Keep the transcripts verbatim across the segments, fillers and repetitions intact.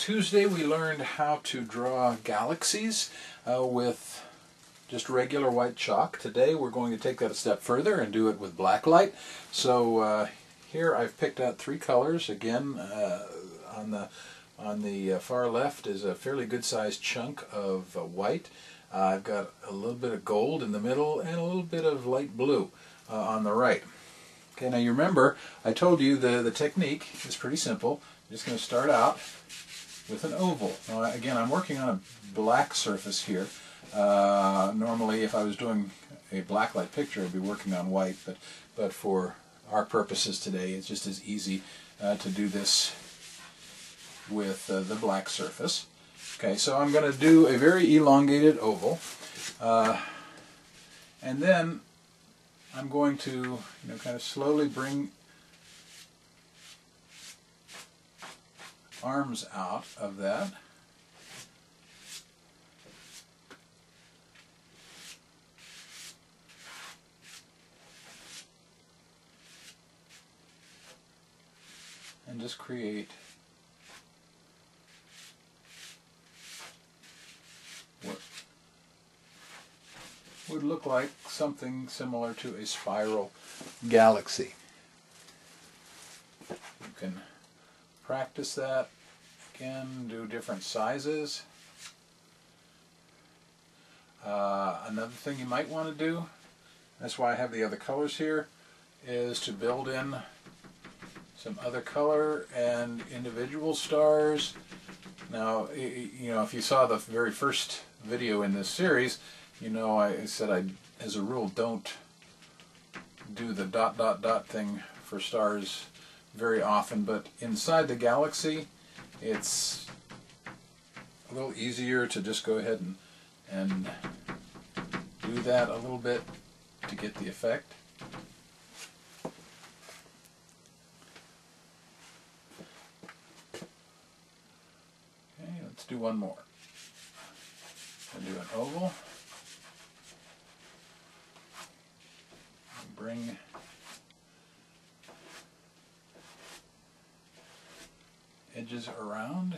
Tuesday we learned how to draw galaxies uh, with just regular white chalk. Today we're going to take that a step further and do it with black light. So uh, here I've picked out three colors. Again, uh, on the on the uh, far left is a fairly good sized chunk of uh, white. Uh, I've got a little bit of gold in the middle and a little bit of light blue uh, on the right. Okay, now you remember I told you the, the technique is pretty simple. I'm just going to start out with an oval. Now, again, I'm working on a black surface here. Uh, normally, if I was doing a blacklight picture, I'd be working on white, but, but for our purposes today, it's just as easy uh, to do this with uh, the black surface. Okay, so I'm going to do a very elongated oval, uh, and then I'm going to, you know, kind of slowly bring arms out of that. And just create what would look like something similar to a spiral galaxy. You can practice that. Again, do different sizes. Uh, another thing you might want to do, that's why I have the other colors here, is to build in some other color and individual stars. Now, you know, if you saw the very first video in this series, you know I said I, as a rule, don't do the dot dot dot thing for stars very often, but inside the galaxy it's a little easier to just go ahead and, and do that a little bit to get the effect. Okay, let's do one more. I'll do an oval. Bring edges around.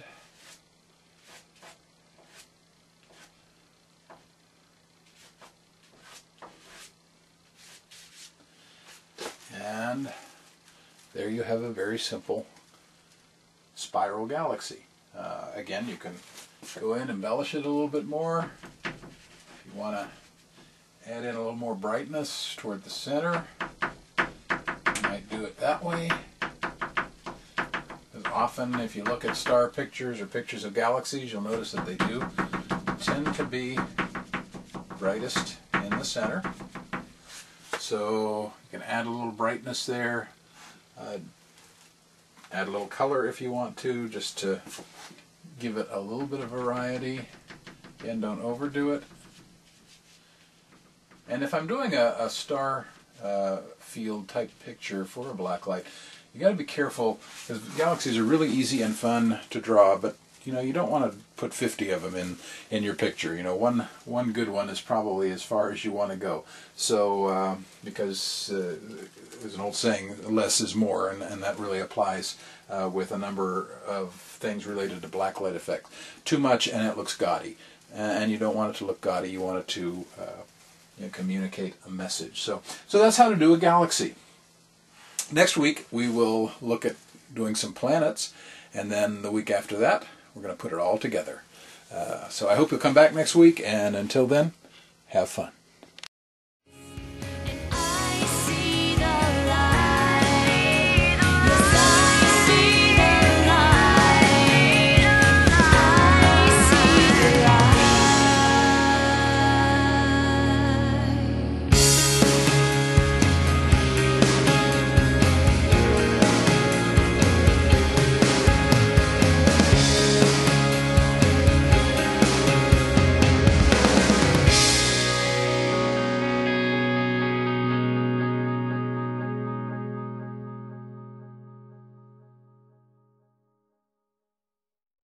And there you have a very simple spiral galaxy. Uh, again, you can go in and embellish it a little bit more. If you want to add in a little more brightness toward the center, you might do it that way. Because often if you look at star pictures or pictures of galaxies, you'll notice that they do tend to be brightest in the center. So you can add a little brightness there, uh, add a little color if you want to, just to give it a little bit of variety. Again, don't overdo it. And if I'm doing a, a star uh, field type picture for a blacklight, you got to be careful, because galaxies are really easy and fun to draw, but you know you don't want to put fifty of them in in your picture. You know, one one good one is probably as far as you want to go. So uh, because uh, there's an old saying, less is more, and, and that really applies uh, with a number of things related to blacklight effect. Too much and it looks gaudy, and you don't want it to look gaudy. You want it to uh, you know, communicate a message. So, so that's how to do a galaxy. Next week we will look at doing some planets, and then the week after that we're going to put it all together. Uh, so I hope you'll come back next week, and until then, have fun.